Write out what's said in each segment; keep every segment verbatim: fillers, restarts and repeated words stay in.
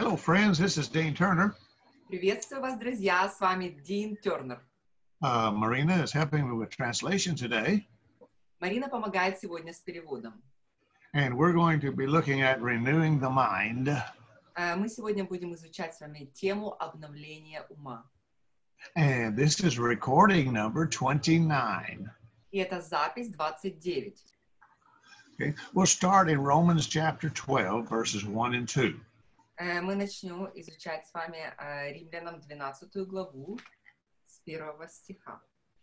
Hello, friends. This is Dean Turner. Приветствую вас, друзья. С вами Дин Тернер. Uh, Marina is helping me with translation today. Марина помогает сегодня с переводом. And we're going to be looking at renewing the mind. Uh, мы сегодня будем изучать с вами тему обновления ума. And this is recording number twenty-nine. И это запись двадцать девять. Okay. We'll start in Romans chapter twelve, verses one and two. Uh, мы начнем изучать с вами uh, Римлянам двенадцатую главу с первого стиха.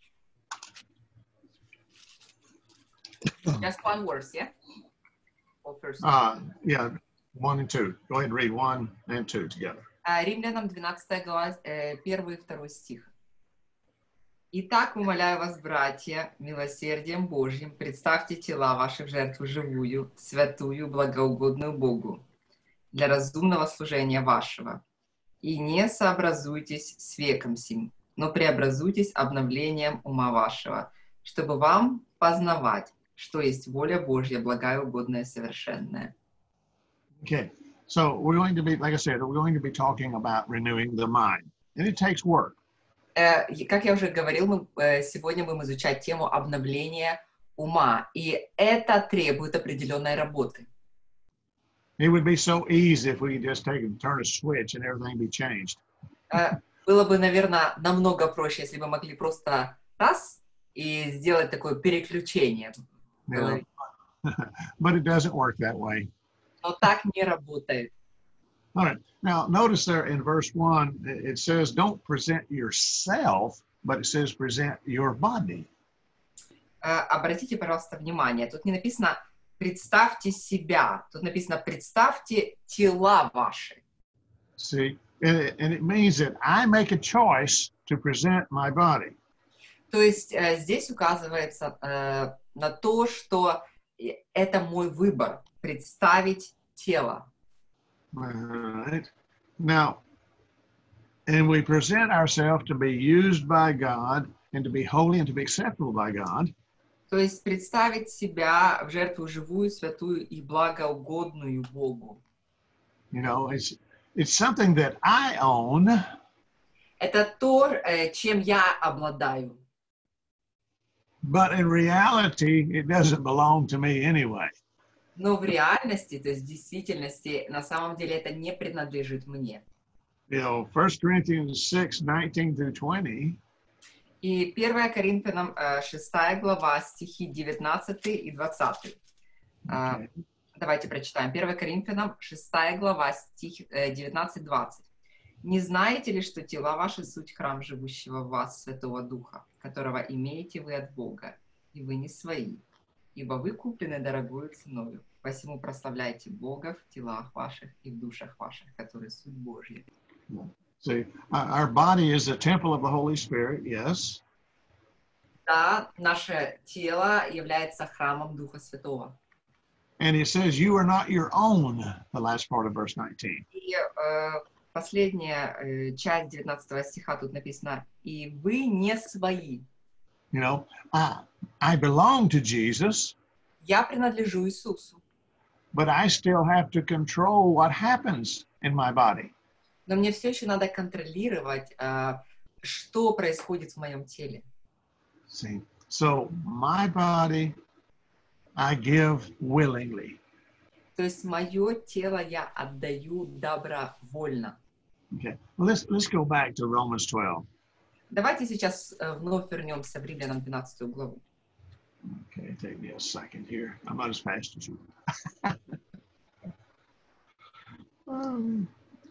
Just one verse, yeah? Or first? Uh, yeah, one and two. Go ahead and read one and two together. Uh, Римлянам двенадцатая глава, uh, первый и второй стих. «Итак, умоляю вас, братья, милосердием Божьим, представьте тела ваших в жертву живую, святую, благоугодную Богу, для разумного служения вашего. И не сообразуйтесь с веком сим, но преобразуйтесь обновлением ума вашего, чтобы вам познавать, что есть воля Божья, благая, угодная, совершенная». Okay, so we're going to be, like I said, we're going to be talking about renewing the mind. And it takes work. Э, Как я уже говорил, мы, э, сегодня будем изучать тему обновления ума, и это требует определенной работы. It would be so easy if we could just take and turn a switch and everything be changed. Э, Было бы, наверное, намного проще, если бы могли просто раз и сделать такое переключение. в голове. But it doesn't work that way. Но так не работает. All right. Now, notice there in verse one, it says, don't present yourself, but it says present your body. Э, Обратите, пожалуйста, внимание. Тут не написано «представьте себя». Тут написано «представьте тела ваши». See, and it, and it means that I make a choice to present my body. То есть э, здесь указывается э, на то, что это мой выбор — представить тело. All right. Now, and we present ourselves to be used by God and to be holy and to be acceptable by God. То есть представить себя в жертву живую, святую и благоугодную Богу. You know, it's it's something that I own, Это то, э, чем я обладаю. but in reality, it doesn't belong to me anyway. Но в реальности, то есть в действительности, на самом деле это не принадлежит мне. You know, First Corinthians six, nineteen through twenty, И первое Коринфянам э, шестая глава, стихи девятнадцатый и двадцатый. А, okay. Давайте прочитаем. первое Коринфянам шестая глава, стих э, девятнадцать двадцать. «Не знаете ли, что тела ваши суть храм живущего в вас Святого Духа, которого имеете вы от Бога, и вы не свои, ибо вы куплены дорогою ценою, посему прославляйте Бога в телах ваших и в душах ваших, которые суть Божья». See, our body is a temple of the Holy Spirit, yes. Да, наше тело является храмом Духа Святого. And it says, you are not your own, the last part of verse nineteen. И э, последняя э, часть девятнадцатого стиха тут написано: «И вы не свои». You know, I, I belong to Jesus, Я принадлежу Иисусу, but I still have to control what happens in my body. но мне все еще надо контролировать, э, что происходит в моем теле. See, so my body, I give willingly. То есть мое тело я отдаю добровольно. Okay, well, let's let's go back to Romans twelve. Давайте сейчас э, вновь вернемся в Римлянам двенадцатую главу. Okay, take me a second here. I'm not as fast as you. um,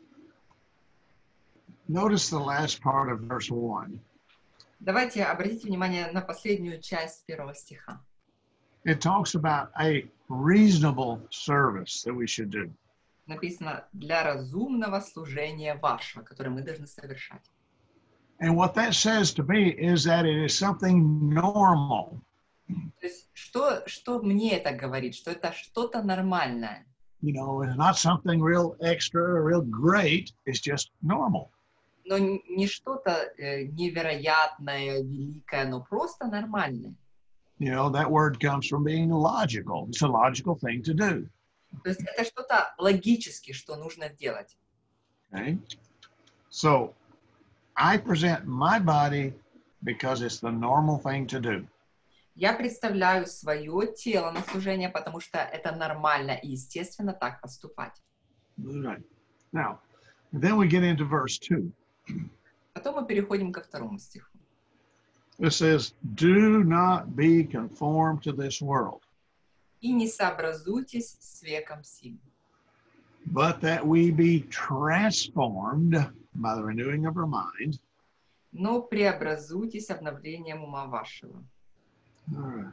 notice the last part of verse one. Давайте обратите внимание на последнюю часть первого стиха. It talks about a reasonable service that we should do. Написано «для разумного служения вашего», которое мы должны совершать. And what that says to me is that it is something normal. То есть что, что мне это говорит? Что это что-то нормальное. You know, it's not something real extra or real great. It's just normal. Но не что-то э, невероятное, великое, но просто нормальное. You know, that word comes from being logical. It's a logical thing to do. То есть это что-то логически, что нужно делать. Okay? So I present my body because it's the normal thing to do. Я представляю свое тело на служение, потому что это нормально и естественно так поступать. Right. Now, then we get into verse two. Потом мы переходим ко второму стиху. It says, do not be conformed to this world, И не сообразуйтесь с веком сим, but that we be transformed by the renewing of our mind. но преобразуйтесь обновлением ума вашего. All right.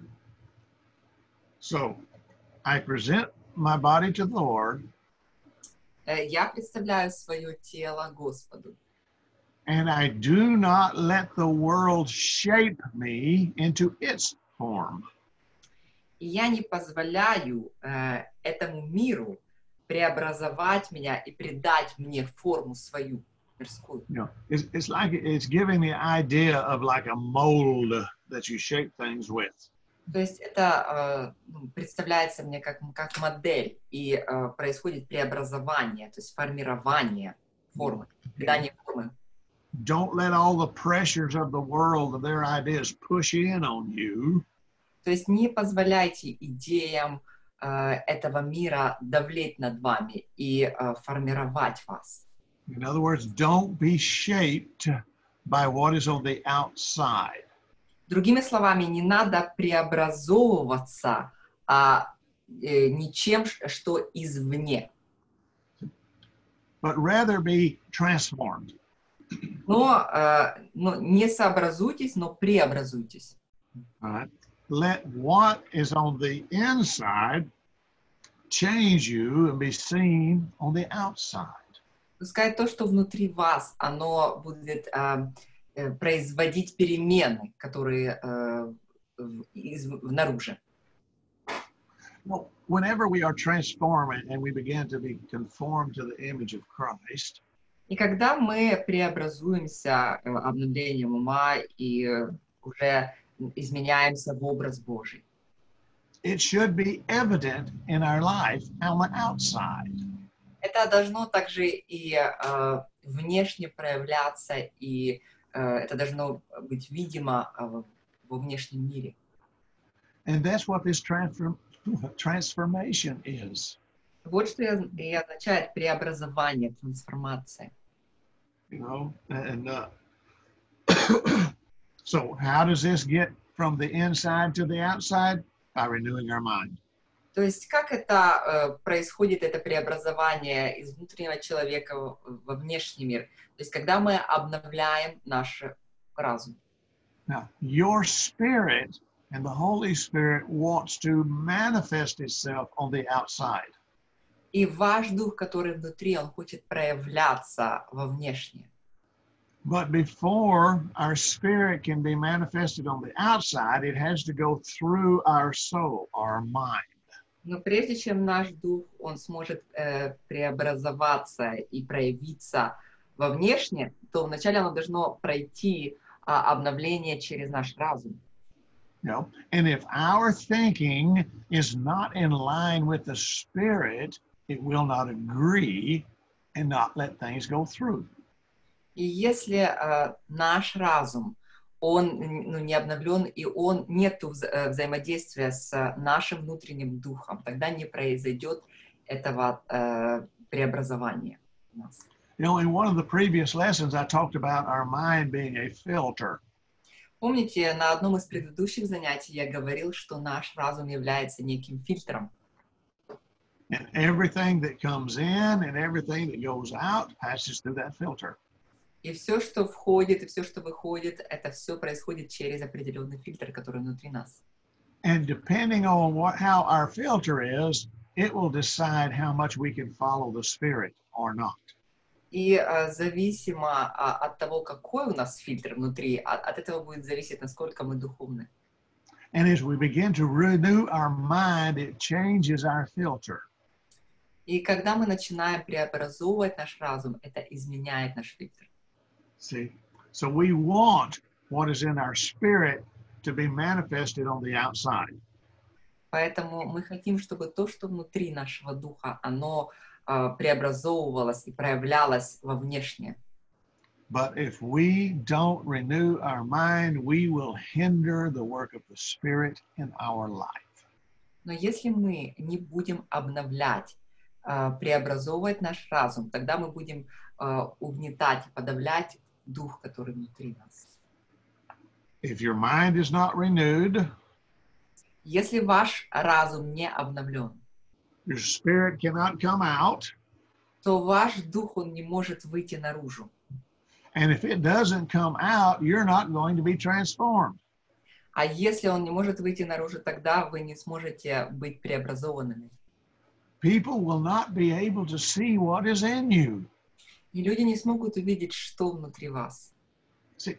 So I present my body to the Lord, Э, Я представляю свое тело Господу. and I do not let the world shape me into its form. И я не позволяю э, этому миру преобразовать меня и придать мне форму свою мирскую. You know, it's, it's like it's giving the idea of like a mold that you shape things with. То есть это э, ну, представляется мне как, как модель, и э, происходит преобразование, то есть формирование формы, придание формы. Don't let all the pressures of the world, of their ideas, push in on you. То есть не позволяйте идеям э, этого мира давлеть над вами и э, формировать вас. In other words, don't be shaped by what is on the outside. Другими словами, не надо преобразовываться а, э, ничем, что извне, But rather be transformed. но, э, но не сообразуйтесь, но преобразуйтесь. All right? Let what is on the inside change you and be seen on the outside. Пускай то, что внутри вас, оно будет э, э, производить перемены, которые э, в, из, внаружи. Well, whenever we are transformed and we begin to be conformed to the image of Christ, И когда мы преобразуемся э, обновлением ума и э, уже изменяемся в образ Божий, it should be evident in our life on the outside. это должно также и э, внешне проявляться, и э, это должно быть видимо э, во внешнем мире. And that's what this transform, transformation is. Вот что и, и означает преобразование, трансформация. You know, and uh, so how does this get from the inside to the outside? By renewing our mind. То есть как это э, происходит, это преобразование из внутреннего человека в- во внешний мир? То есть когда мы обновляем наш разум. Now, your spirit and the Holy Spirit wants to manifest itself on the outside. И ваш дух, который внутри, он хочет проявляться во внешнем. But before our spirit can be manifested on the outside, it has to go through our soul, our mind. Но прежде чем наш дух, он сможет э, преобразоваться и проявиться во внешнем, то вначале оно должно пройти а, обновление через наш разум. You know, and if our thinking is not in line with the spirit, it will not agree and not let things go through. И если э, наш разум, он ну, не обновлен, и он нету вза- э, взаимодействия с нашим внутренним духом, тогда не произойдет этого э, преобразования у нас. You know, in one of the previous lessons, I talked about our mind being a filter. Помните, на одном из предыдущих занятий я говорил, что наш разум является неким фильтром. And everything that comes in and everything that goes out passes through that filter. И все, что входит, и все, что выходит, это все происходит через определенный фильтр, который внутри нас. And depending on what, how our filter is, it will decide how much we can follow the Spirit or not. И э, зависимо а, от того, какой у нас фильтр внутри, от, от этого будет зависеть, насколько мы духовны. And as we begin to renew our mind, it changes our filter. И когда мы начинаем преобразовывать наш разум, это изменяет наш фильтр. See? So we want what is in our spirit to be manifested on the outside. Поэтому мы хотим, чтобы то, что внутри нашего духа, оно а, преобразовывалось и проявлялось во внешнее. But if we don't renew our mind, we will hinder the work of the Spirit in our life. Но если мы не будем обновлять, а, преобразовывать наш разум, тогда мы будем а, угнетать и подавлять дух, который внутри нас. If your mind is not renewed, Если ваш разум не обновлен, your spirit cannot come out. то ваш дух, он не может выйти наружу. And if it doesn't come out, you're not going to be transformed. А если он не может выйти наружу, тогда вы не сможете быть преобразованными. People will not be able to see what is in you. И люди не смогут увидеть, что внутри вас. See,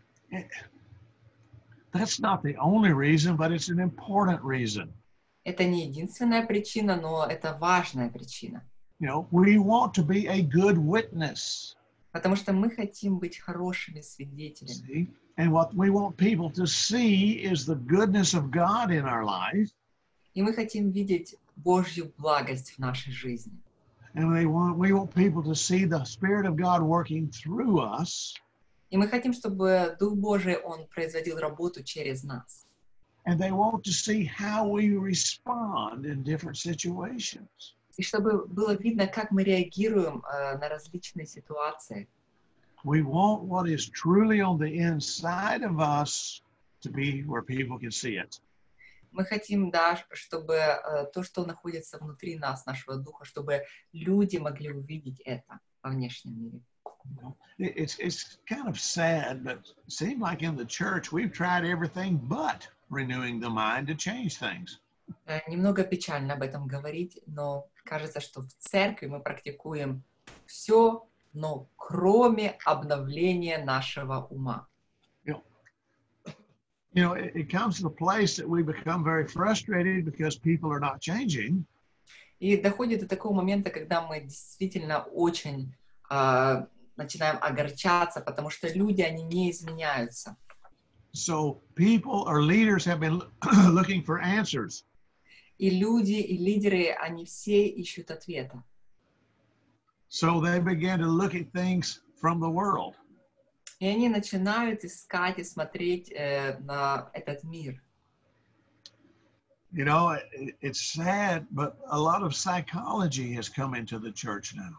that's not the only reason, but it's an important reason. Это не единственная причина, но это важная причина. You know, we want to be a good witness. Потому что мы хотим быть хорошими свидетелями. See? And what we want people to see is the goodness of God in our life. И мы хотим видеть Божью благость в нашей жизни. And they want, we want people to see the Spirit of God working through us. И мы хотим, чтобы Дух Божий, Он производил работу через нас. And they want to see how we respond in different situations. И чтобы было видно, как мы реагируем э, на различные ситуации. We want what is truly on the inside of us to be where people can see it. Мы хотим, да, чтобы э, то, что находится внутри нас, нашего духа, чтобы люди могли увидеть это во внешнем мире. You know, it- it's it's kind of sad, but it seems like in the church we've tried everything but renewing the mind to change things. Э, Немного печально об этом говорить, но кажется, что в церкви мы практикуем все, но кроме обновления нашего ума. You know, it, it comes to the place that we become very frustrated because people are not changing. И доходит до такого момента, когда мы действительно очень э, начинаем огорчаться, потому что люди, они не изменяются. So people or leaders have been looking for answers. И люди, и лидеры, они все ищут ответа. So they began to look at things from the world. И они начинают искать и смотреть э, на этот мир. You know, it, it's sad, but a lot of psychology has come into the church now.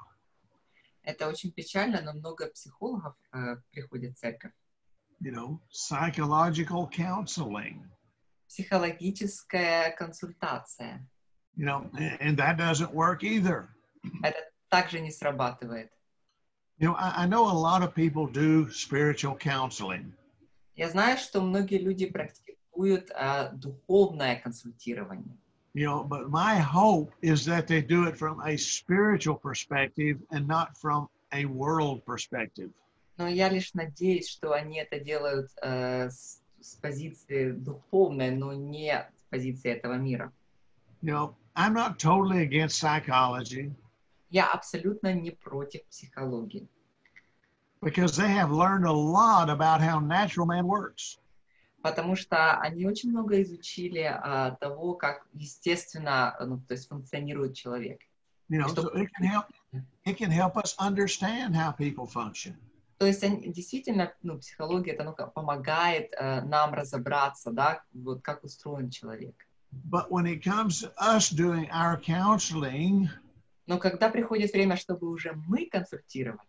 Это очень печально, но много психологов э, приходит в церковь. You know, psychological counseling. Психологическая консультация. You know, and, and that doesn't work either. Это также не срабатывает. You know, I, I know a lot of people do spiritual counseling. Я знаю, что многие люди практикуют э, духовное консультирование. You know, but my hope is that they do it from a spiritual perspective and not from a world perspective. Но я лишь надеюсь, что они это делают э, с, с позиции духовной, но не с позиции этого мира. You know, I'm not totally against psychology Я абсолютно не против психологии, because they have learned a lot about how natural man works. потому что они очень много изучили э, того, как естественно, ну, то есть функционирует человек. You know, so it can help. It can help us understand how people function. То есть они, действительно, ну, психология это ну, как помогает э, нам разобраться, да, вот как устроен человек. But when it comes to us doing our counseling, Но когда приходит время, чтобы уже мы консультировали,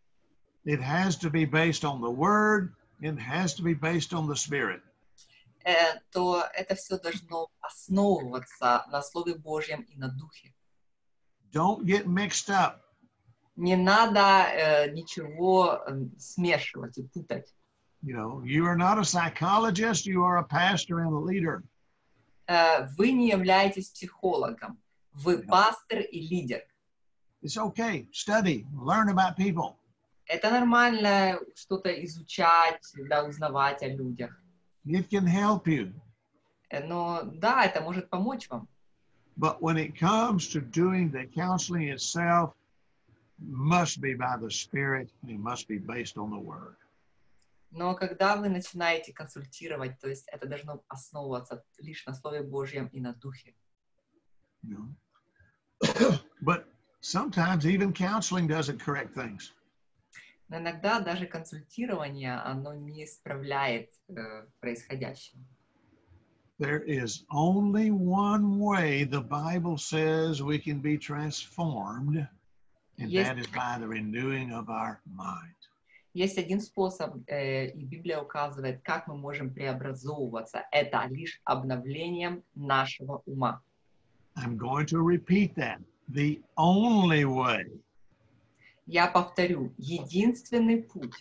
it has to be based on the Word. It has to be based on the Spirit. э, то это все должно основываться на Слове Божьем и на Духе. Don't get mixed up. Не надо э, ничего э, смешивать и путать. You know, you are not a psychologist. You are a pastor and a leader. Э, вы не являетесь психологом. Вы пастор и лидер. It's okay. Study, learn about people. Это нормально что-то изучать, да, узнавать о людях. It can help you. Э, Но да, это может помочь вам. But when it comes to doing the counseling itself, must be by the Spirit and it must be based on the Word. Но когда вы начинаете консультировать, то есть это должно основываться лишь на Слове Божьем и на Духе. You know? But Sometimes even counseling doesn't correct things. Но иногда даже консультирование, оно не исправляет э, происходящее. There is only one way the Bible says we can be transformed, and Есть, that is by the renewing of our mind. есть один способ, э, и Библия указывает, как мы можем преобразовываться. Это лишь обновлением нашего ума. I'm going to repeat that. The only way. Я повторю, единственный путь.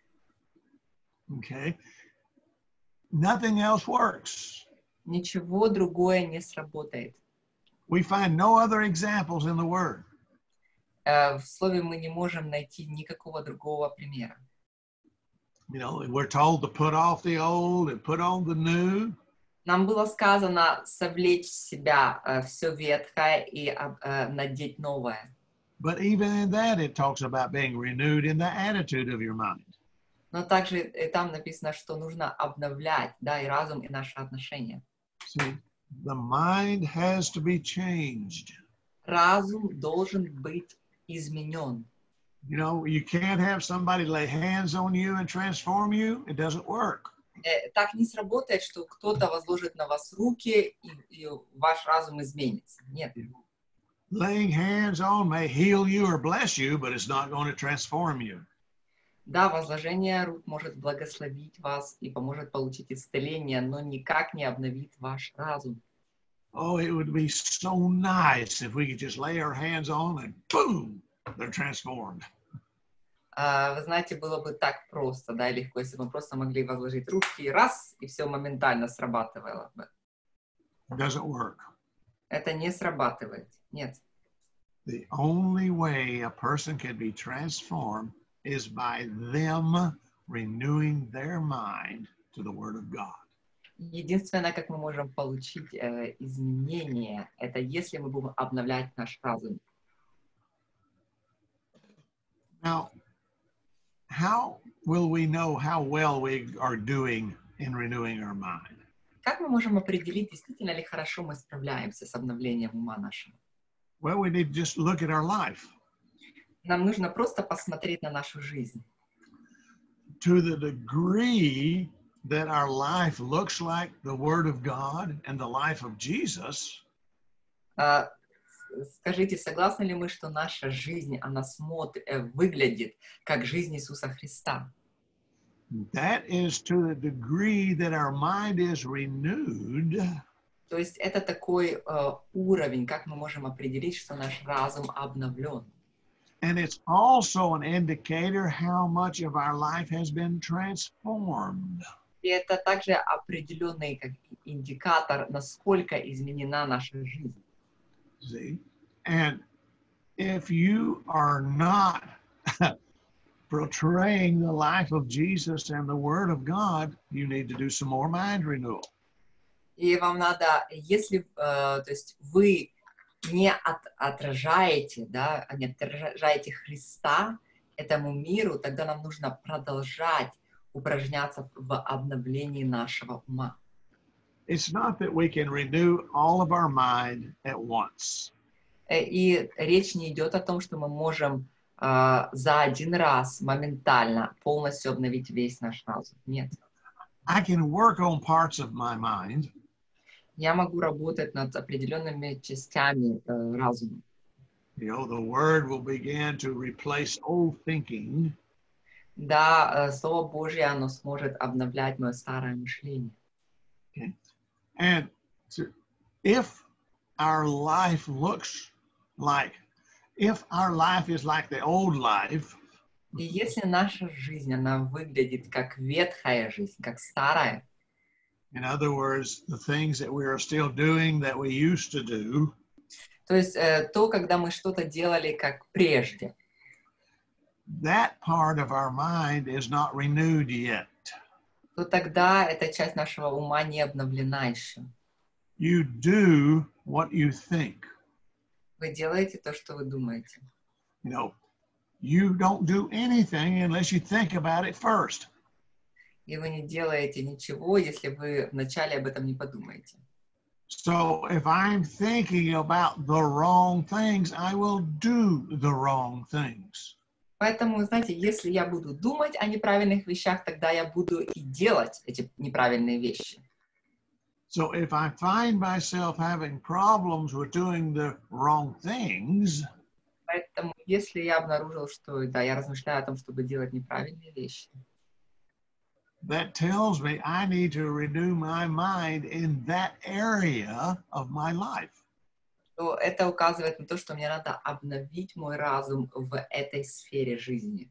Okay? Nothing else works. Ничего другое не сработает. We find no other examples in the Word. Э, в Слове мы не можем найти никакого другого примера. You know, we're told to put off the old and put on the new. Нам было сказано совлечь с себя э, все ветхое и э, надеть новое. But even in that, it talks about being renewed in the attitude of your mind. Но также и там написано, что нужно обновлять, да, и разум, и наши отношения. See, the mind has to be changed. Разум должен быть изменен. You know, you can't have somebody lay hands on you and transform you. It doesn't work. Э, так не сработает, что кто-то возложит на вас руки, и, и ваш разум изменится. Нет. Laying hands on may heal you or bless you, but it's not going to transform you. Да, возложение рук может благословить вас и поможет получить исцеление, но никак не обновит ваш разум. Oh, it would be so nice if we could just lay our hands on and boom, they're transformed. А, вы знаете, было бы так просто, да, и легко, если бы мы просто могли возложить руки и раз, и все моментально срабатывало бы. It doesn't work. Это не срабатывает. Нет. The only way a person can be transformed is by them renewing their mind to the Word of God. Единственное, как мы можем получить э, изменения, это если мы будем обновлять наш разум. Now, how will we know how well we are doing in renewing our mind? Как мы можем определить, действительно ли хорошо мы справляемся с обновлением ума нашего? Well, we need to just look at our life. Нам нужно просто посмотреть на нашу жизнь. To the degree that our life looks like the Word of God and the life of Jesus, А, скажите, согласны ли мы, что наша жизнь, она смотрит, э, выглядит как жизнь Иисуса Христа? that is to the degree that our mind is renewed. То есть это такой э, уровень, как мы можем определить, что наш разум обновлен. And it's also an indicator how much of our life has been transformed. И это также определенный как индикатор, насколько изменена наша жизнь. See? And if you are not portraying the life of Jesus and the Word of God, you need to do some more mind renewal. И вам надо, если, э, то есть вы не от, отражаете, да, не отражаете Христа этому миру, тогда нам нужно продолжать упражняться в обновлении нашего ума. It's not that we can renew all of our mind at once. Э, И речь не идет о том, что мы можем э, за один раз моментально полностью обновить весь наш разум. Нет. I can work on parts of my mind, Я могу работать над определенными частями э, разума. you know, the Word will begin to replace old thinking. Да, э, Слово Божье, оно сможет обновлять мое старое мышление. Okay. And so if our life looks like, if our life is like the old life, И если наша жизнь, она выглядит как ветхая жизнь, как старая, in other words, the things that we are still doing that we used to do, то есть э, то, когда мы что-то делали как прежде, that part of our mind is not renewed yet. то тогда эта часть нашего ума не обновлена еще. You do what you think. Вы делаете то, что вы думаете. You know, you don't do anything unless you think about it first. И вы не делаете ничего, если вы вначале об этом не подумаете. So if I'm thinking about the wrong things, I will do the wrong things. Поэтому, знаете, если я буду думать о неправильных вещах, тогда я буду и делать эти неправильные вещи. So if I find myself having problems with doing the wrong things, Поэтому, если я обнаружил, что да, я размышляю о том, чтобы делать неправильные вещи, that tells me I need to renew my mind in that area of my life. то это указывает на то, что мне надо обновить мой разум в этой сфере жизни.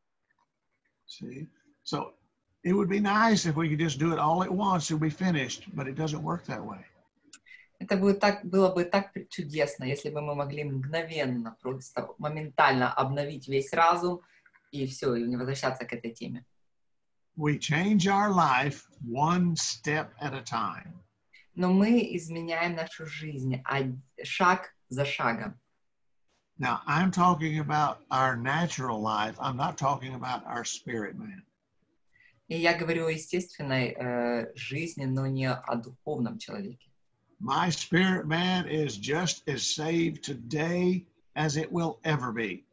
See? So it would be nice if we could just do it all at once and be finished, but it doesn't work that way. Это будет так, было бы так чудесно, если бы мы могли мгновенно, просто моментально обновить весь разум и все, и не возвращаться к этой теме. We change our life one step at a time. Но мы изменяем нашу жизнь шаг за шагом. Now, I'm talking about our natural life. I'm not talking about our spirit man. И я говорю о естественной э, жизни, но не о духовном человеке. My spirit man is just as saved today as it will ever be.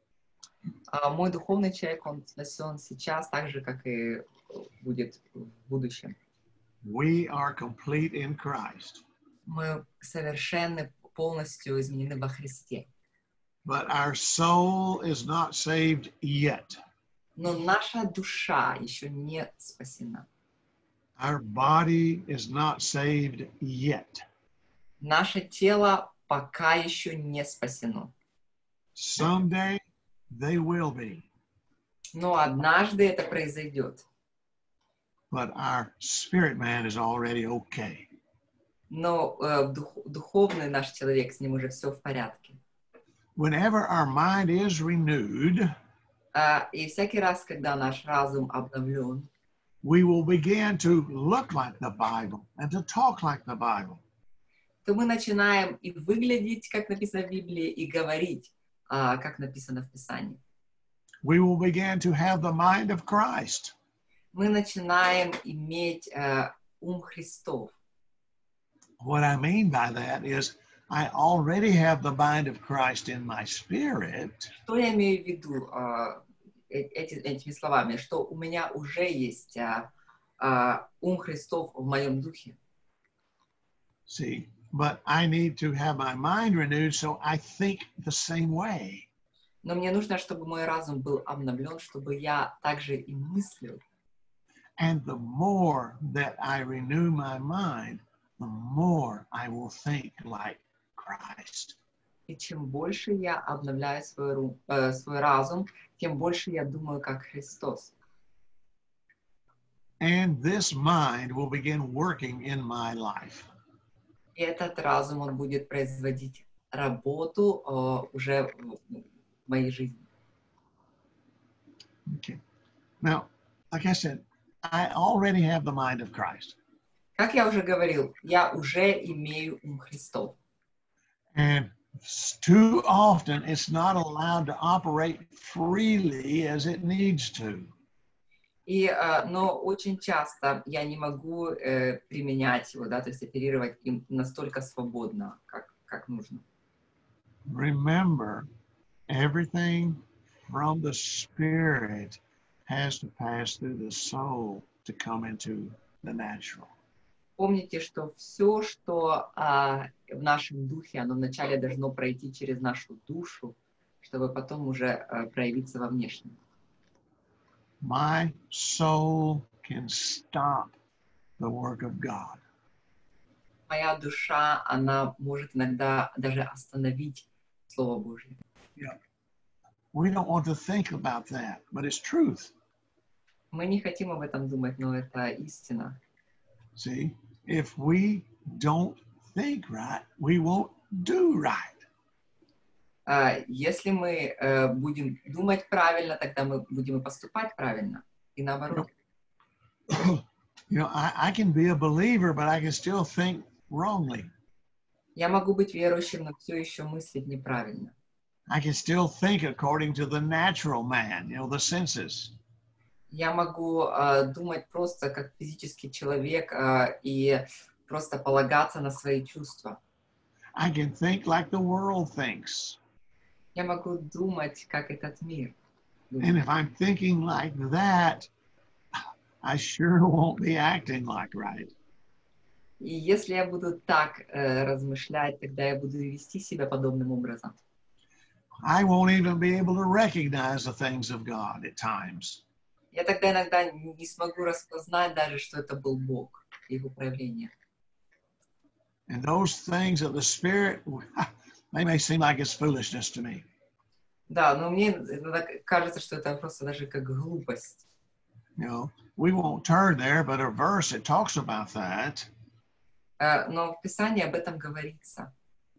А мой духовный человек, он спасен сейчас так же, как и будет в будущем. We are complete in Christ. Мы совершенны, полностью изменены во Христе. But our soul is not saved yet. Но наша душа еще не спасена. Our body is not saved yet. Наше тело пока еще не спасено. Someday they will be. Но однажды это произойдет. But our spirit man is already okay. Но э, дух, духовный наш человек, с ним уже все в порядке. Whenever our mind is renewed, Uh, и всякий раз, когда наш разум обновлен, we will begin to look like the Bible and to talk like the Bible. то мы начинаем и выглядеть, как написано в Библии, и говорить, uh, как написано в Писании. We will begin to have the mind of Christ. Мы начинаем иметь uh, ум Христов. What I mean by that is I already have the mind of Christ in my spirit. Что я имею в виду uh, эти, этими словами? Что у меня уже есть uh, uh, ум Христов в моем духе. See, but I need to have my mind renewed so I think the same way. Но мне нужно, чтобы мой разум был обновлен, чтобы я также и мыслил. And the more that I renew my mind, the more I will think like Christ. И чем больше я обновляю свой, ру, э, свой разум, тем больше я думаю, как Христос. And this mind will begin working in my life. И этот разум, он будет производить работу э, уже в, в моей жизни. Okay. Now, like I said, I already have the mind of Christ. Как я уже говорил, я уже имею ум Христов. And too often it's not allowed to operate freely as it needs to. И, э, но очень часто я не могу э, применять его, да, то есть оперировать им настолько свободно, как, как нужно. Remember, everything from the spirit has to pass through the soul to come into the natural. Помните, что все, что а, в нашем духе, оно вначале должно пройти через нашу душу, чтобы потом уже а, проявиться во внешнем. My soul can stop the work of God. Моя душа, она может иногда даже остановить Слово Божье. Yeah. We don't want to think about that, but it's truth. Мы не хотим об этом думать, но это истина. See, if we don't think right, we won't do right. Uh, если мы uh, будем думать правильно, тогда мы будем и поступать правильно. И наоборот. You know, I, I can be a believer, but I can still think wrongly. Я могу быть верующим, но все еще мыслить неправильно. I can still think according to the natural man, you know, the senses. Я могу uh, думать просто как физический человек uh, и просто полагаться на свои чувства. I can think like the world thinks. Я могу думать, как этот мир And думает. if I'm thinking like that, I sure won't be acting like right. И если я буду так э, размышлять, тогда я буду и вести себя подобным образом. I won't even be able to recognize the things of God at times. Я тогда иногда не смогу распознать даже, что это был Бог, Его проявление. And those things of the Spirit, they may seem like it's foolishness to me. Да, но мне иногда кажется, что это просто даже как глупость. You know, we won't turn there, but a verse that talks about that. Э, но в Писании об этом говорится.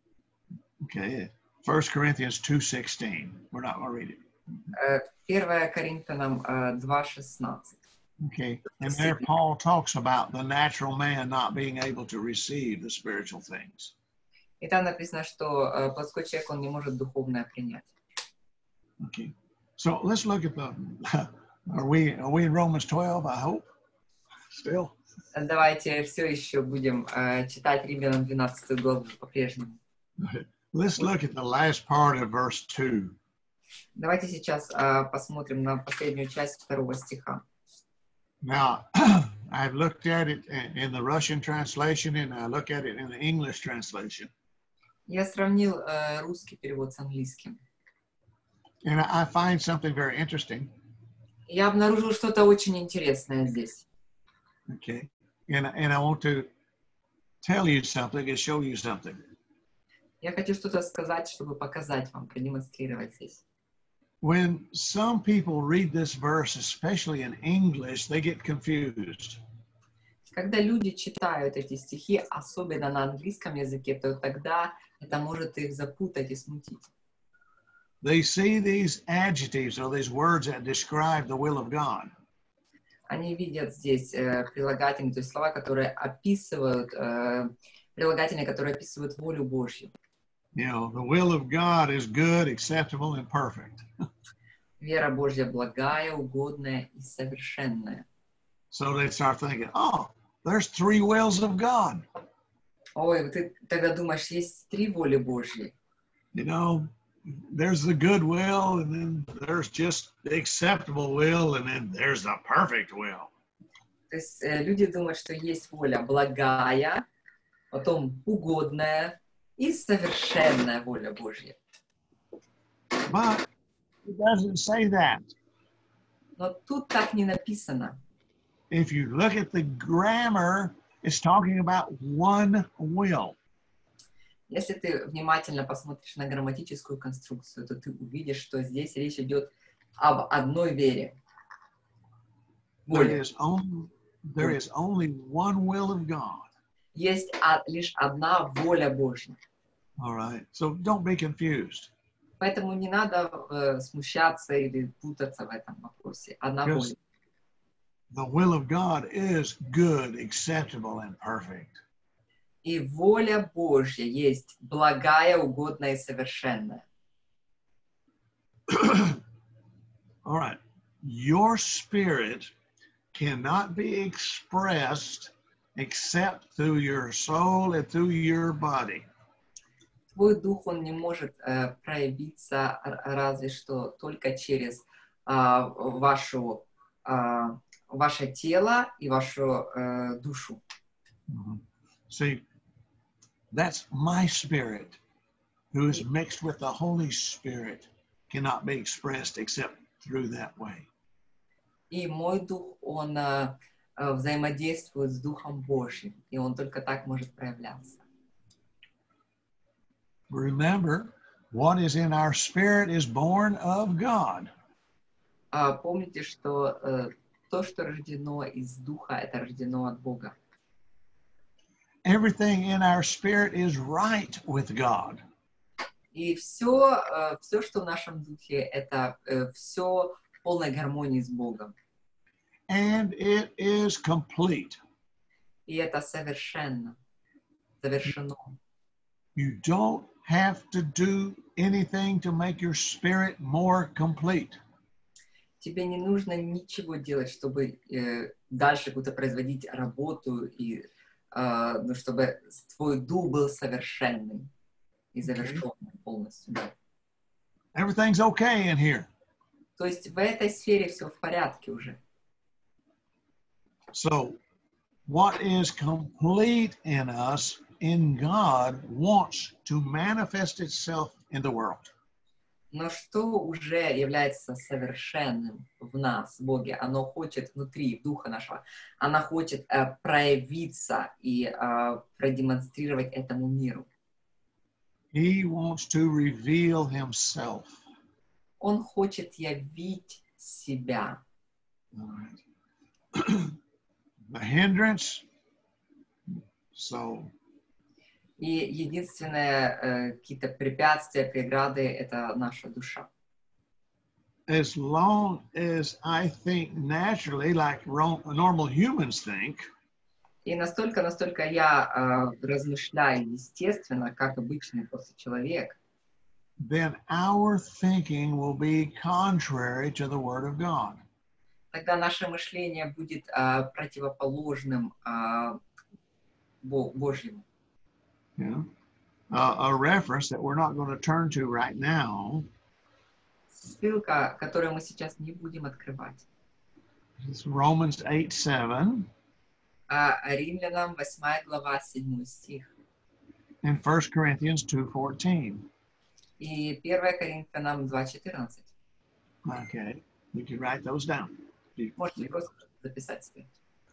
Okay, First Corinthians two sixteen. We're not going to read it. Э, первое Коринфянам э, два шестнадцать. Okay, and there Paul talks about the natural man not being able to receive the spiritual things. И там написано, что э, плотской человек, он не может духовное принять. Okay, so let's look at the. Are we are we in Romans twelve? I hope. Still. Давайте все еще будем э, читать Римлянам двенадцатую главу по-прежнему. Let's look at the last part of verse two. Давайте сейчас э, посмотрим на последнюю часть второго стиха. Now, I've looked at it in, in the Russian translation, and I look at it in the English translation. Я сравнил э, русский перевод с английским. And I, I find something very interesting. Я обнаружил что-то очень интересное здесь. Okay, and and I want to tell you something and show you something. Я хочу что-то сказать, чтобы показать вам, продемонстрировать здесь. When some people read this verse, especially in English, they get confused. Когда люди читают эти стихи, особенно на английском языке, то тогда это может их запутать и смутить. They see these adjectives or these words that describe the will of God. Они видят здесь э, прилагательные, то есть слова, которые описывают, э, прилагательные, которые описывают волю Божью. You know, the will of God is good, acceptable, and perfect. Вера Божья благая, угодная и совершенная. So they start thinking, oh, there's three wills of God. Ой, ты тогда думаешь, есть три воли Божьи. You know, there's the good will, and then there's just the acceptable will, and then there's the perfect will. То есть э, люди думают, что есть воля благая, потом угодная и совершенная воля Божья. But it doesn't say that. Но тут так не написано. If you look at the grammar, it's talking about one will. Если ты внимательно посмотришь на грамматическую конструкцию, то ты увидишь, что здесь речь идет об одной вере. There Воле. is only, there is only one will of God. Есть а, лишь одна воля Божья. All right. So don't be confused. Поэтому не надо э, смущаться или путаться в этом вопросе. Одна Because воля. the will of God is good, acceptable, and perfect. И воля Божья есть благая, угодная и совершенная. All right. Your spirit cannot be expressed except through your soul and through your body. Твой дух, он не может э, проявиться р- разве что только через а, вашу, а, ваше тело и вашу э, душу. Mhm. See, that's my spirit, who is mixed with the Holy Spirit, cannot be expressed except through that way. И мой дух, он э, э, взаимодействует с Духом Божьим, и он только так может проявляться. Remember, what is in our spirit is born of God. А помните, что э, то, что рождено из Духа, это рождено от Бога. Everything in our spirit is right with God. И все, э, все, что в нашем духе, это э, все в полной гармонии с Богом. And it is complete. И это совершенно, завершено. You don't have to do anything to make your spirit more complete. Тебе не нужно ничего делать, чтобы э, дальше какую-то производить работу и э, ну, чтобы твой дух был совершенным и завершенным полностью. Да. Everything's okay in here. То есть в этой сфере все в порядке уже. So, what is complete in us, in God, wants to manifest itself in the world. Но что уже является совершенным в нас, в Боге, оно хочет внутри духа нашего, оно хочет э, проявиться и э, продемонстрировать этому миру. He wants to reveal himself. Он хочет явить себя. All right. The hindrance, so И единственное, э, какие-то препятствия, преграды — это наша душа. as long as I think naturally, like ro- normal humans think, И настолько, настолько я э, размышляю естественно, как обычный просто человек, then our thinking will be contrary to the Word of God. тогда наше мышление будет э, противоположным э, Бо- Божьему. You know? Uh, a reference that we're not going to turn to right now Ссылка, которую мы сейчас не будем открывать. is Romans eight seven А Римлянам восьмая глава, седьмой стих. and First Corinthians two fourteen. И первое Коринфянам два четырнадцать. Okay, you can write those down. Можете просто записать себе.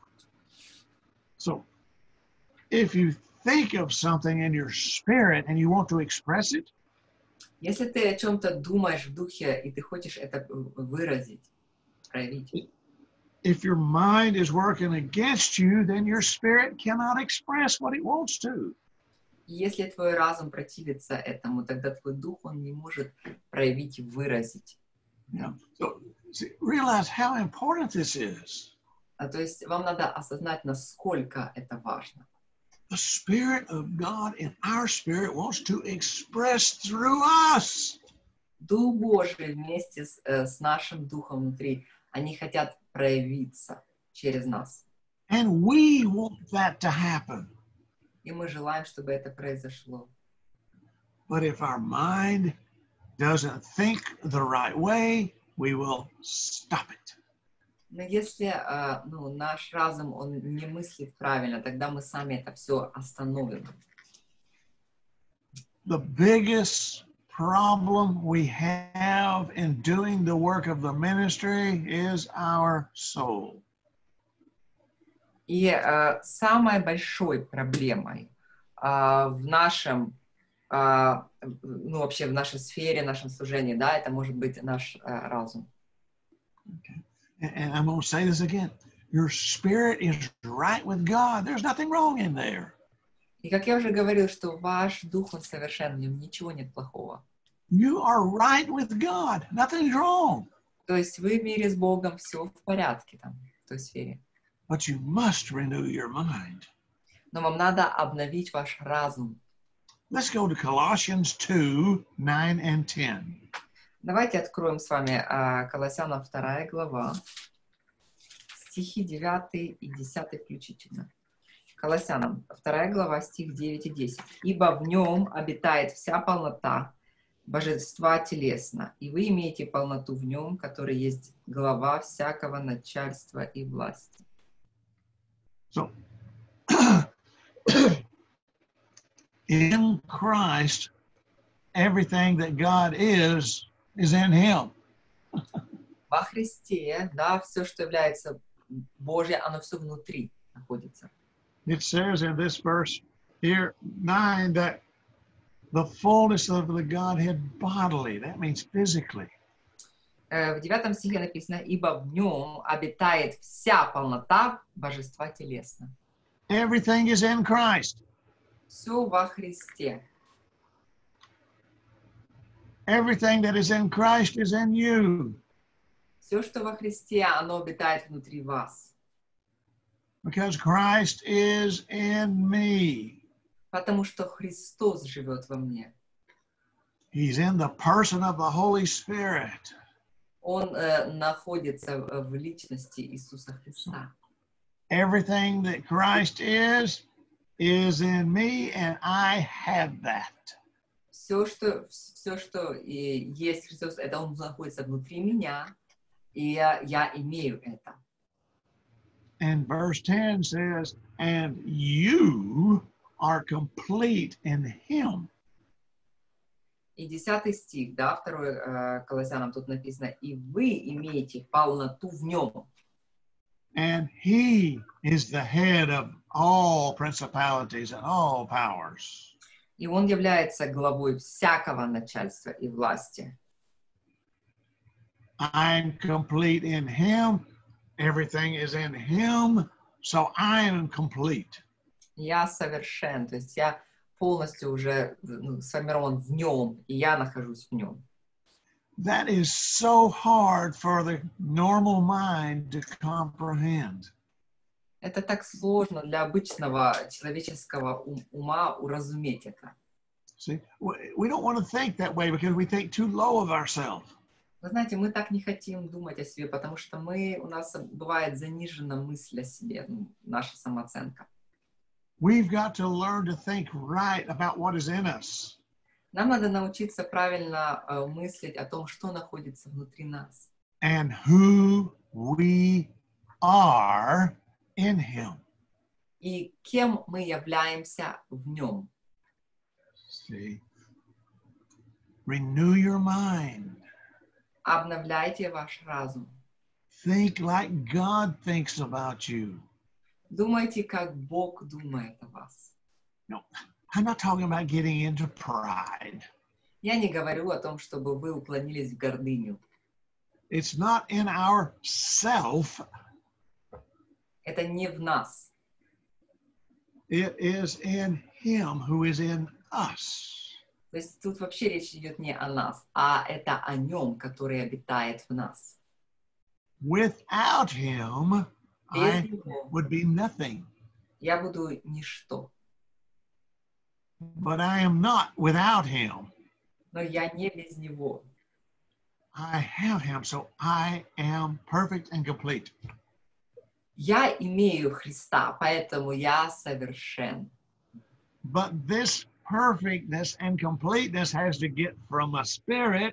So, if you think of something in your spirit and you want to express it, Если ты о чем-то думаешь в духе, и ты хочешь это выразить, проявить, if your mind is working against you, then your spirit cannot express what it wants to. если твой разум противится этому, тогда твой дух, он не может проявить и выразить. Yeah. So, see, realize how important this is. А, то есть вам надо осознать, насколько это важно. The Spirit of God in our spirit wants to express through us. Дух Божий вместе с, э, с нашим духом внутри, они хотят проявиться через нас. And we want that to happen. И мы желаем, чтобы это произошло. But if our mind doesn't think the right way, we will stop it. Но если э, ну, наш разум, он не мыслит правильно, тогда мы сами это все остановим. The biggest problem we have in doing the work of the ministry is our soul. И э, самой большой проблемой э, в нашем, э, ну вообще в нашей сфере, нашем служении, да, это может быть наш э, разум. Okay. And, and I'm going to say this again. Your spirit is right with God. There's nothing wrong in there. И как я уже говорил, что ваш дух, он совершен, в нем ничего нет плохого. You are right with God. Nothing's wrong. То есть вы в мире с Богом, все в порядке там, в той сфере. But you must renew your mind. Но вам надо обновить ваш разум. Let's go to Colossians two, nine and ten. Давайте откроем с вами uh, Колоссянам вторая глава, стихи девятый и десятый включительно. Колоссянам вторая глава, стих девять и десять. «Ибо в нем обитает вся полнота божества телесно, и вы имеете полноту в нем, который есть глава всякого начальства и власти». So, in Christ, everything that God is, is in Him. Во Христе, да, все, что является Божье, оно все внутри находится. It says in this verse here, nine, that the fullness of the Godhead bodily, that means physically. В девятом стихе написано: «Ибо в нем обитает вся полнота божества телесно». Everything is in Christ. Все во Христе. Everything that is in Christ is in you. Все, что во Христе, оно обитает внутри вас. Because Christ is in me. Потому что Христос живет во мне. He's in the person of the Holy Spirit. Он э, находится в личности Иисуса Христа. Everything that Christ is, is in me, and I have that. Все, что, все, что и есть Христос, это Он находится внутри меня, и я, я имею это. And verse ten says, and you are complete in Him. И десятый стих, да, второй э, Колоссянам тут написано, и вы имеете полноту в Нем. And He is the head of all principalities and all powers. И Он является главой всякого начальства и власти. I'm complete in Him. Everything is in Him. So I am complete. Я совершен, то есть я полностью уже ну, сформирован в Нем, и я нахожусь в Нем. That is so hard for the normal mind to comprehend. Это так сложно для обычного человеческого ум- ума уразуметь это. See, we we don't want to think that way because we think too low of ourselves. Вы знаете, мы так не хотим думать о себе, потому что мы, у нас бывает занижена мысль о себе, ну, наша самооценка. We've got to learn to think right about what is in us. Нам надо научиться правильно э, мыслить о том, что находится внутри нас. And who we are in Him. И кем мы являемся в Нем. See, renew your mind. Обновляйте ваш разум. Think like God thinks about you. Думайте, как Бог думает о вас. No, I'm not talking about getting into pride. Я не говорю о том, чтобы вы уклонились в гордыню. It's not in our self. Это не в нас. It is in Him who is in us. То есть тут вообще речь идет не о нас, а это о Нем, который обитает в нас. Without Him, Без I Него would be nothing. я буду ничто. But I am not without Him. Но я не без Него. I have Him, so I am perfect and complete. Я имею Христа, поэтому я совершен. But this perfectness and completeness has to get from my spirit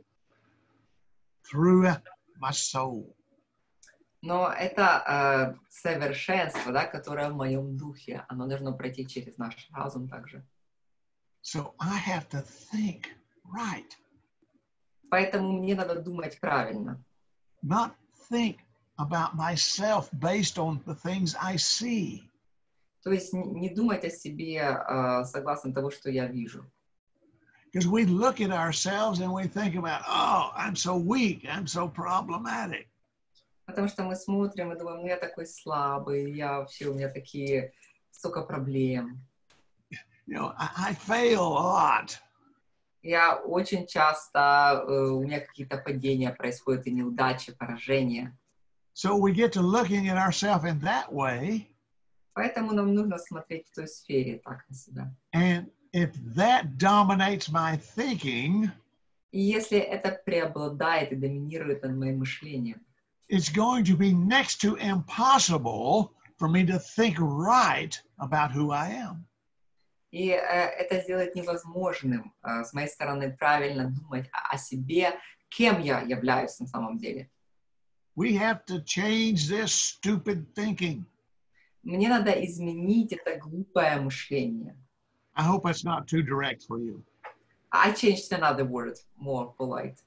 through my soul. Но это э, совершенство, да, которое в моем духе, оно должно пройти через наш разум также. So I have to think right, Поэтому мне надо думать правильно. not think about myself based on the things I see. То есть не, не думать о себе э, согласно того, что я вижу. Because we look at ourselves and we think about, oh, I'm so weak, I'm so problematic. Потому что мы смотрим и думаем, ну я такой слабый, я вообще, у меня такие, столько проблем. You know, I, I fail a lot. Я очень часто, э, у меня какие-то падения происходят, и неудачи, поражения. So we get to looking at ourselves in that way. Поэтому нам нужно смотреть в той сфере так на себя. And if that dominates my thinking, И если это преобладает и доминирует над моим мышлением, it's going to be next to impossible for me to think right about who I am. и э, это сделать невозможным э, с моей стороны правильно думать о, о себе, кем я являюсь на самом деле. We have to change this stupid thinking. Мне надо изменить это глупое мышление. I hope that's not too direct for you. I changed another word, more polite.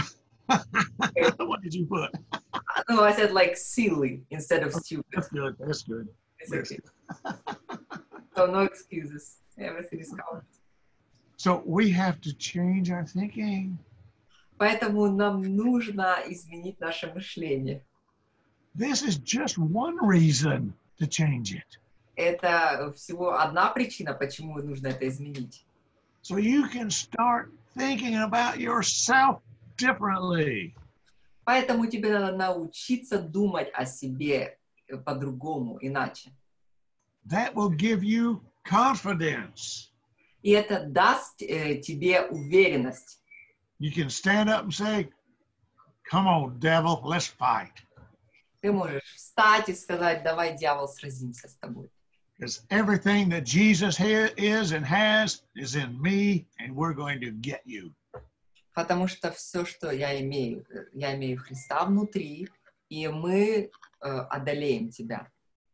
What did you put? No, I said like silly instead of stupid. That's good. That's good. It's That's okay. good. So no excuses. Everything is covered. So we have to change our thinking. Поэтому нам нужно изменить наше мышление. This is just one reason to change it. Это всего одна причина, почему нужно это изменить. So you can start thinking about yourself differently. Поэтому тебе надо научиться думать о себе по-другому, иначе. That will give you confidence. И это даст э, тебе уверенность. You can stand up and say, come on, devil, let's fight. Ты можешь встать и сказать, давай, дьявол, сразимся с тобой. Because everything that Jesus ha- is and has is in me, and we're going to get you. Потому что все, что я имею, э, я имею Христа внутри, и мы э, одолеем тебя.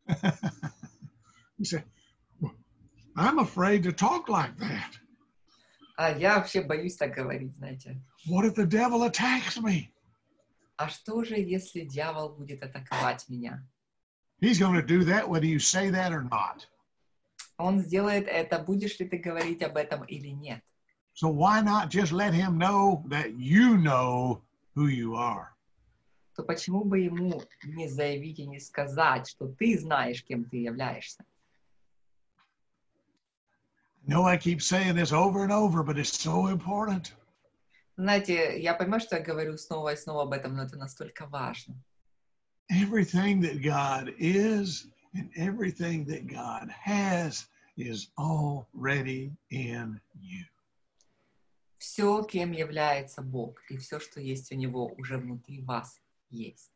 You say, I'm afraid to talk like that. А я вообще боюсь так говорить, знаете. What if the devil attacks me? А что же, если дьявол будет атаковать меня? He's going to do that whether you say that or not. Он сделает это, будешь ли ты говорить об этом или нет. So why not just let him know that you know who you are? То почему бы ему не заявить и не сказать, что ты знаешь, кем ты являешься? No, I keep saying this over and over, but it's so important. Знаете, я понимаю, что я говорю снова и снова об этом, но это настолько важно. Everything that God is and everything that God has is already in you. Все, кем является Бог, и все, что есть у Него, уже внутри вас есть.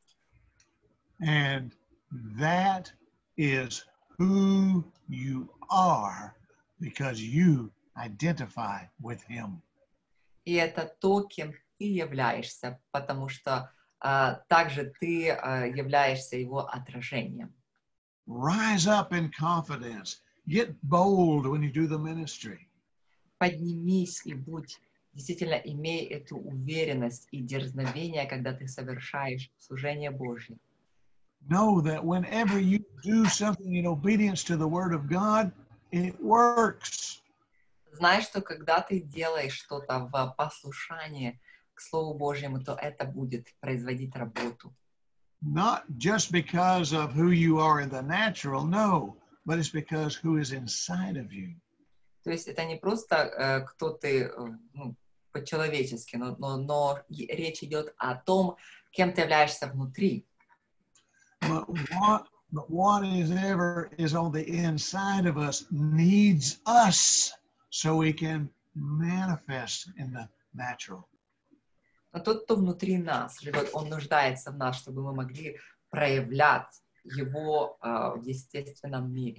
And that is who you are because you identify with him. И это то, кем ты являешься, потому что а, также ты а, являешься Его отражением. Rise up in confidence. Get bold when you do the ministry. Поднимись и будь, действительно имей эту уверенность и дерзновение, когда ты совершаешь служение Божье. Know that whenever you do something in obedience to the word of God, it works. Знай, что когда ты делаешь что-то в послушании к Слову Божьему, то это будет производить работу. Not just because of who you are in the natural, no, but it's because who is inside of you. То есть это не просто э, кто ты э, ну, по-человечески, но, но, но речь идет о том, кем ты являешься внутри. But what, but what is ever is on the inside of us needs us so we can manifest in the natural. Но тот, кто внутри нас живет, он нуждается в нас, чтобы мы могли проявлять его э, в естественном мире.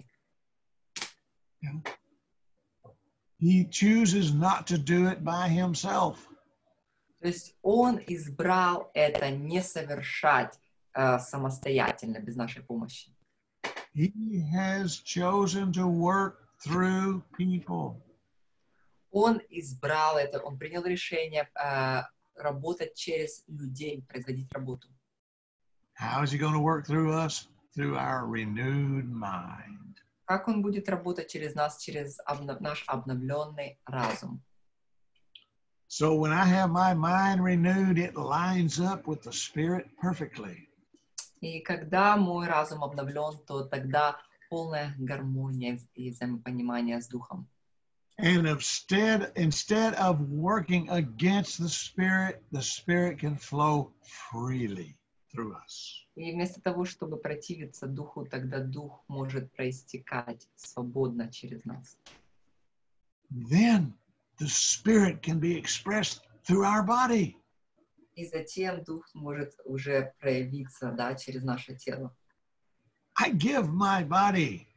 Yeah. He chooses not to do it by himself. То есть он избрал это не совершать э, самостоятельно, без нашей помощи. He has chosen to work through people. Он избрал это, он принял решение э, работать через людей, производить работу. How is he going to work through us? Through our renewed mind. Как он будет работать через нас, через обнов... наш обновленный разум? So when I have my mind renewed, it lines up with the Spirit perfectly. И когда мой разум обновлен, то тогда полная гармония и взаимопонимание с Духом. And instead, instead of working against the Spirit, the Spirit can flow freely through us. И вместо того, чтобы противиться Духу, тогда Дух может проистекать свободно через нас. Then the Spirit can be expressed through our body. И затем Дух может уже проявиться, да, через наше тело. I give my body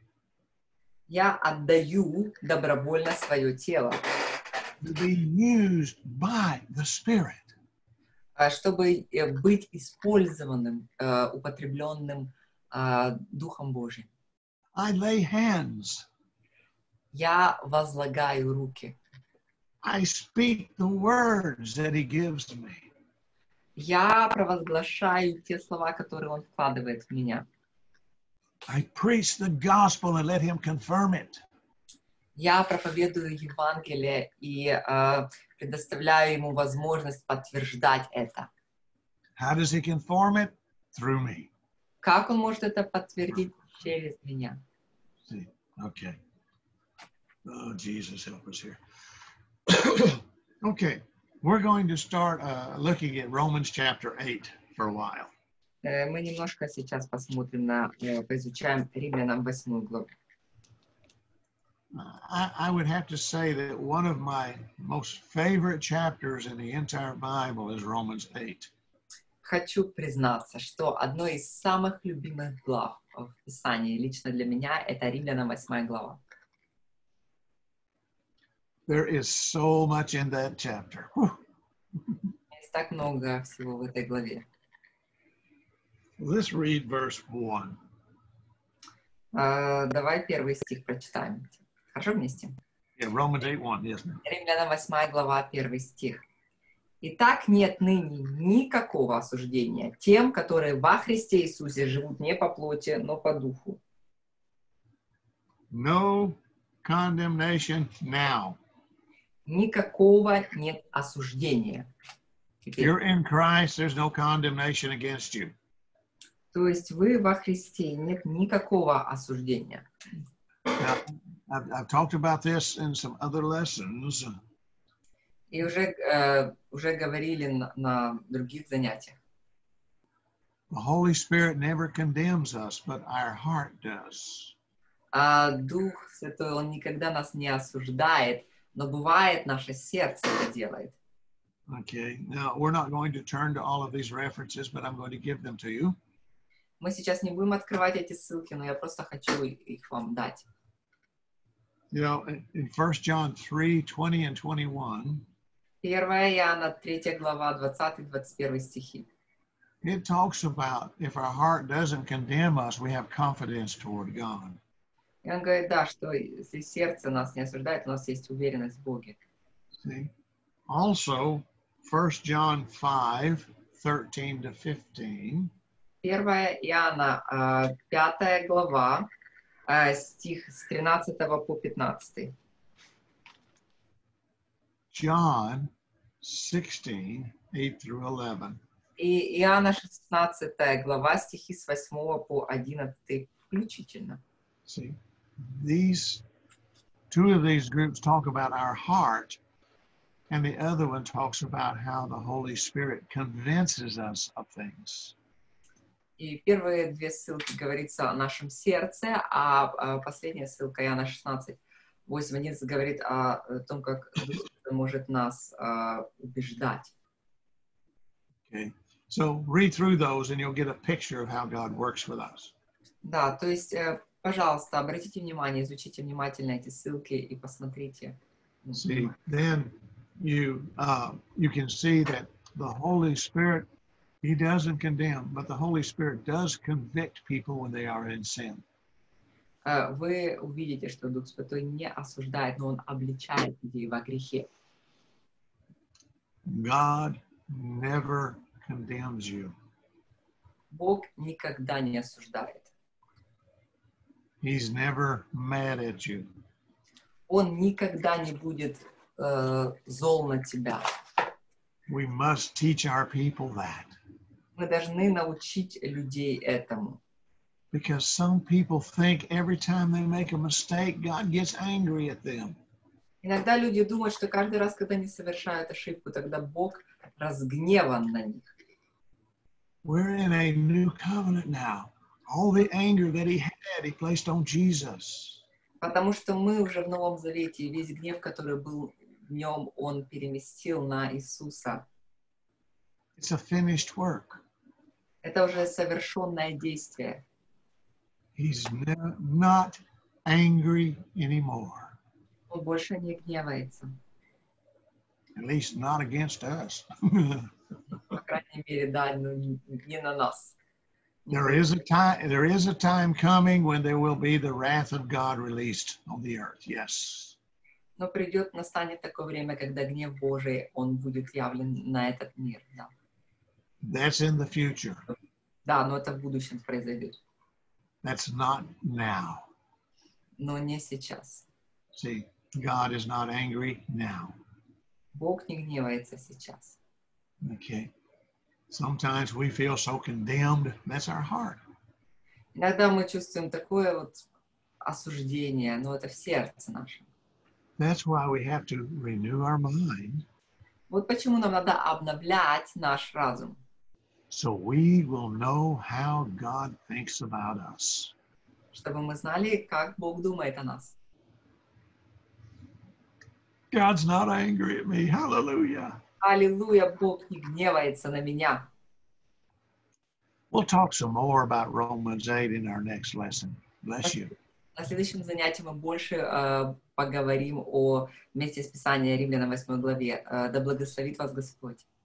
Я отдаю добровольно свое тело, to be used by the Spirit. а, чтобы э, быть использованным, э, употребленным э, Духом Божьим. I lay hands. Я возлагаю руки. I speak the words that he gives me. Я провозглашаю те слова, которые Он вкладывает в меня. I preach the gospel and let him confirm it. Я проповедую Евангелие и э, предоставляю Ему возможность подтверждать это. How does he conform it? Through me. Как Он может это подтвердить? Через меня. See, okay. Oh, Jesus, help us here. Okay, we're going to start uh, looking at Romans chapter eight for a while. Э, мы немножко сейчас посмотрим на, э, поизучаем Римлянам восьмую главу. I, I would have to say that one of my most favorite chapters in the entire Bible is Romans eight. хочу признаться, что одной из самых любимых глав в Писании лично для меня это Римлянам восьмая глава. There is so much in that chapter. Whew. Есть так много всего в этой главе. Let's read verse one. Uh, давай первый стих прочитаем. Хорошо вместе? Yeah, Romans eight one, yes. Римлянам восьмая глава, первый стих. Итак, нет ныне никакого осуждения тем, которые во Христе Иисусе живут не по плоти, но по духу. No condemnation now. Никакого нет осуждения. Теперь. You're in Christ, there's no condemnation against you. То есть вы во Христе, нет никакого осуждения. Now, I've, I've talked about this in some other lessons. И уже, э, уже говорили на, на других занятиях. The Holy Spirit never condemns us, but our heart does. А Дух Святой, Он никогда нас не осуждает, но бывает, наше сердце это делает. Okay, now we're not going to turn to all of these references, but I'm going to give them to you. Мы сейчас не будем открывать эти ссылки, но я просто хочу их вам дать. You know, in First John three twenty and twenty-one, первое Иоанна, третья глава, двадцатый двадцать первый стихи. It talks about if our heart doesn't condemn us, we have confidence toward God. И он говорит, да, что если сердце нас не осуждает, у нас есть уверенность в Боге. See? Also, First John five thirteen to fifteen. первое Иоанна, пятая глава, стих с тринадцатого по пятнадцатый. John sixteen eight through eleven. И Иоанна шестнадцатая глава, стихи с восьмого по одиннадцатый включительно. See, these two of these groups talk about our heart, and the other one talks about how the Holy Spirit convinces us of things. И первые две ссылки говорится о нашем сердце, а последняя ссылка, Иоанна шестнадцать, восемь одиннадцать, говорит о том, как Дух может нас uh, убеждать. Okay, so read through those and you'll get a picture of how God works with us. Да, то есть, пожалуйста, обратите внимание, изучите внимательно эти ссылки и посмотрите. See, then you uh, you can see that the Holy Spirit, He doesn't condemn, but the Holy Spirit does convict people when they are in sin. Вы увидите, что Дух Святой не осуждает, но Он обличает людей во грехе. God never condemns you. Бог никогда не осуждает. He's never mad at you. Он никогда не будет э, зол на тебя. We must teach our people that. Мы должны научить людей этому. Because some people think every time they make a mistake, God gets angry at them. Иногда люди думают, что каждый раз, когда они совершают ошибку, тогда Бог разгневан на них. We're in a new covenant now. All the anger that he had, he placed on Jesus. Потому что мы уже в Новом Завете, и весь гнев, который был в нем, он переместил на Иисуса. It's a finished work. Это уже совершенное действие. He's not angry anymore. Он больше не гневается. At least not against us. По крайней мере, да, но не на нас. There is a time, there is a time coming when there will be the wrath of God released on the earth. Yes. Но придет, настанет такое время, когда гнев Божий, он будет явлен на этот мир. Да. That's in the future. Да, но это в будущем произойдет. That's not now. Но не сейчас. See, God is not angry now. Бог не гневается сейчас. Okay. Sometimes we feel so condemned. That's our heart. Иногда мы чувствуем такое вот осуждение, но это в сердце нашем. That's why we have to renew our mind. Вот почему нам надо обновлять наш разум. So we will know how God thinks about us. Чтобы мы знали, как Бог думает о нас. God's not angry at me. Hallelujah. Аллилуйя, Бог не гневается на меня. We'll talk some more about Romans eight in our next lesson. Bless you. На следующем занятии мы больше э, поговорим о месте из Писания Римлянам восьмой главе. Э, да благословит вас Господь.